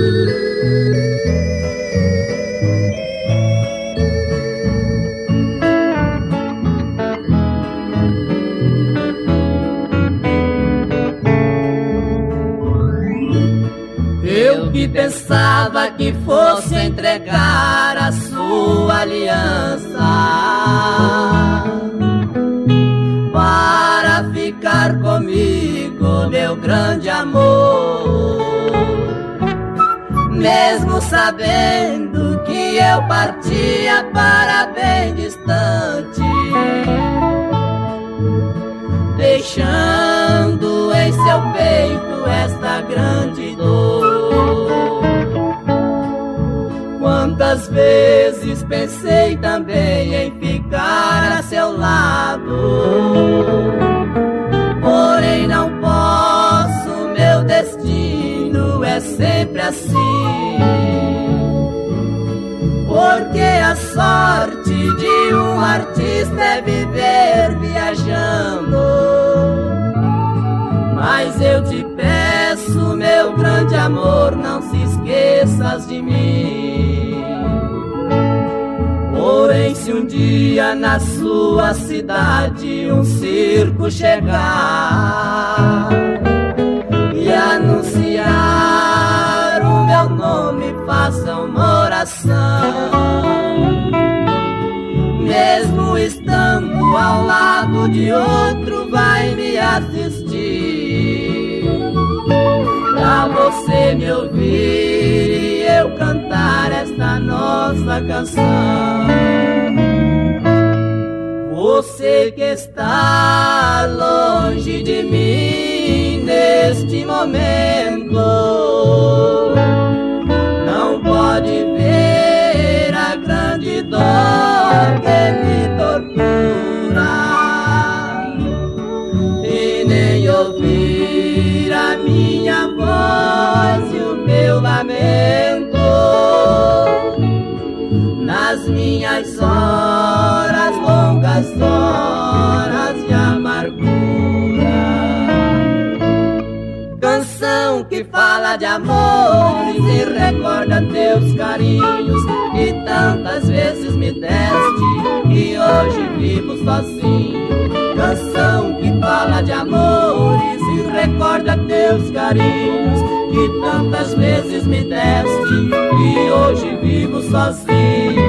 Eu que pensava que fosse entregar a sua aliança para ficar comigo, meu grande amor, mesmo sabendo que eu partia para bem distante, deixando em seu peito esta grande dor. Quantas vezes pensei também em ficar a seu lado, porém não posso, meu destino é sempre assim. Porque a sorte de um artista é viver viajando. Mas eu te peço, meu grande amor, não se esqueças de mim. Porém, se um dia na sua cidade um circo chegar e anunciar o meu nome, faça uma oração. Mesmo estando ao lado de outro, vai me assistir, pra você me ouvir e eu cantar esta nossa canção. Você que está longe de mim neste momento, não pode ver a grande dor que me tortura e nem ouvir a minha voz e o meu lamento nas minhas horas, longas horas de amargura. Canção que fala de amores e recorda teus carinhos que tantas vezes me deste e hoje vivo sozinho. Canção que fala de amores e recorda teus carinhos que tantas vezes me deste e hoje vivo sozinho.